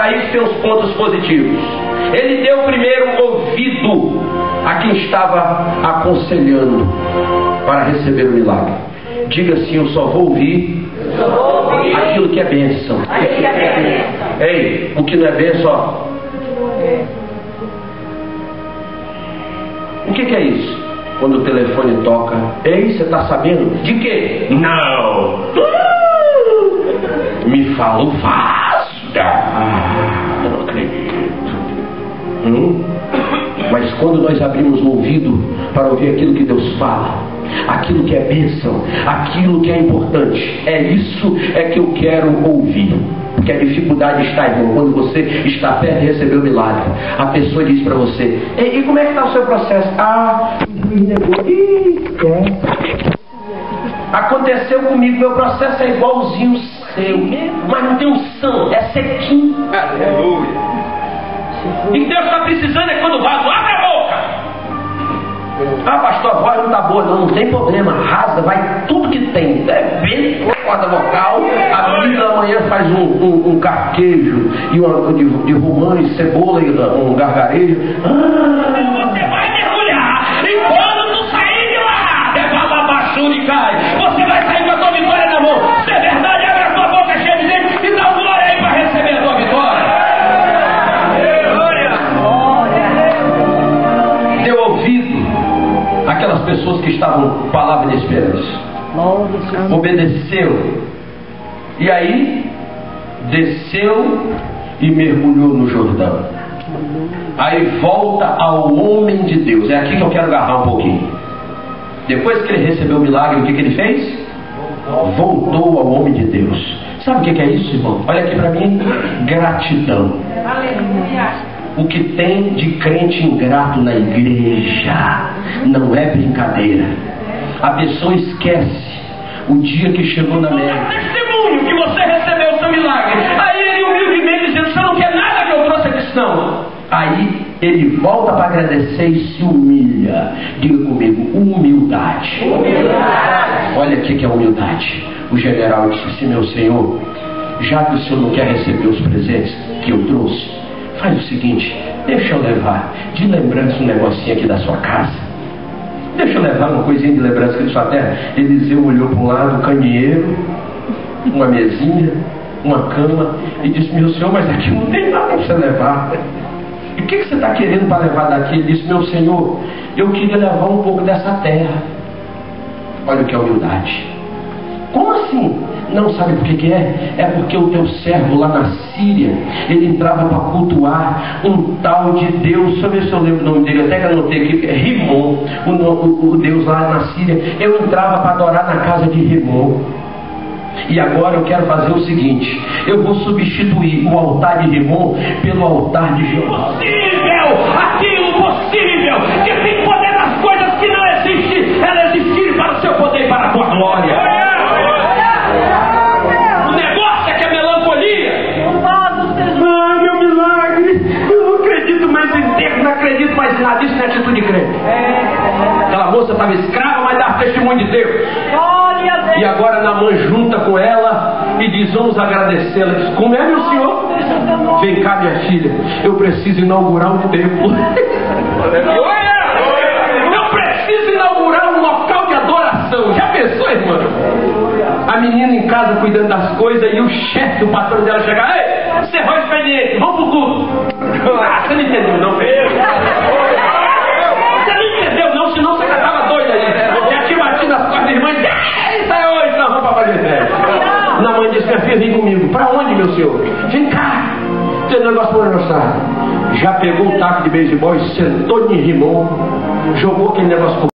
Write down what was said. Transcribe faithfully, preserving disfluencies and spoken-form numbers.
Ah, isso tem os pontos positivos. Ele deu primeiro ouvido a quem estava aconselhando para receber o milagre. Diga assim: eu só vou ouvir aquilo que é bênção. Ei, o que não é bênção, ó. O que, que é isso? Quando o telefone toca, ei, você está sabendo? De quê? Não! Me fala o vaso. Ah, eu não acredito. Hum? Mas quando nós abrimos o ouvido para ouvir aquilo que Deus fala, aquilo que é bênção, aquilo que é importante, é isso é que eu quero ouvir. Porque a dificuldade está, irmão, quando você está perto de receber o milagre. A pessoa diz para você: e, e como é que está o seu processo? Ah, aconteceu comigo, meu processo é igualzinho o seu, mas não tem unção, é sequinho. Aleluia. E Deus está precisando é quando o vaso abre a boca. Ah, pastor, a voz não está boa, não, não tem problema, rasga, vai tudo que tem, é bem corda vocal. A Bíblia amanhã faz um, um, um carquejo e uma, de, de romã e cebola e um gargarejo. Ah, você vai mergulhar e quando tu sair de lá, leva uma baixura e cai. Você vai sair com a tua vitória na mão. Se é verdade, abre a tua boca cheia de dente e dá glória aí para receber a tua vitória. Deu ouvido aquelas pessoas que estavam com palavra de esperança. Obedeceu. E aí desceu e mergulhou no Jordão. Aí volta ao homem de Deus. É aqui que eu quero agarrar um pouquinho. Depois que ele recebeu o milagre, o que, que ele fez? Voltou ao homem de Deus. Sabe o que, que é isso, irmão? Olha aqui para mim. Gratidão. O que tem de crente ingrato na igreja não é brincadeira. A pessoa esquece o dia que chegou na média. Testemunho que você recebeu o seu milagre. Aí ele humildemente dizendo: você não quer nada que eu trouxe aqui, não. Aí ele volta para agradecer e se humilha. Diga comigo: humildade. Humildade. Olha aqui que é humildade. O general disse assim: meu senhor, já que o senhor não quer receber os presentes que eu trouxe, faz o seguinte, deixa eu levar de lembrança um negocinho aqui da sua casa. Deixa eu levar uma coisinha de lembrança aqui da sua terra. Eliseu olhou para um lado, um candeeiro, uma mesinha, uma cama, e disse: meu senhor, mas aqui não tem nada para você levar. E o que, que você está querendo para levar daqui? Ele disse: meu senhor, eu queria levar um pouco dessa terra. Olha o que é humildade. Como assim? Não sabe por que, que é? É porque o teu servo lá na Síria, ele entrava para cultuar um tal de Deus. Deixa eu ver se eu lembro o nome dele, até que eu anotei aqui, é Rimon, o, o, o Deus lá na Síria. Eu entrava para adorar na casa de Rimon. E agora eu quero fazer o seguinte: eu vou substituir o altar de Rimon pelo altar de Jeová. Possível! Aquilo possível! Que tem poder nas coisas que não existem, ela existir para o seu poder e para a tua glória. Não acredito mais em nada, isso não é atitude de crente. Aquela moça estava escrava, mas dava testemunho de Deus. E agora Naamã junta com ela e diz: vamos agradecê-la. Diz: como é, meu senhor? Vem cá, minha filha, eu preciso inaugurar um templo. Eu preciso inaugurar um local de adoração. Já pensou, irmã? A menina em casa cuidando das coisas e o chefe, o patrão dela chegar: ei, você é expediente, vamos pro culto. Ah, você não entendeu não, filho? Você não entendeu não, senão você já estava doido aí. Já tinha batido as costas da irmã e disse: isso é hoje, nós vamos para fazer festa. Na mãe disse: minha filha, vem comigo. Para onde, meu senhor? Vem cá, tem um negócio para mostrar. Já pegou o taco de beisebol e sentou em Rimon, jogou aquele negócio.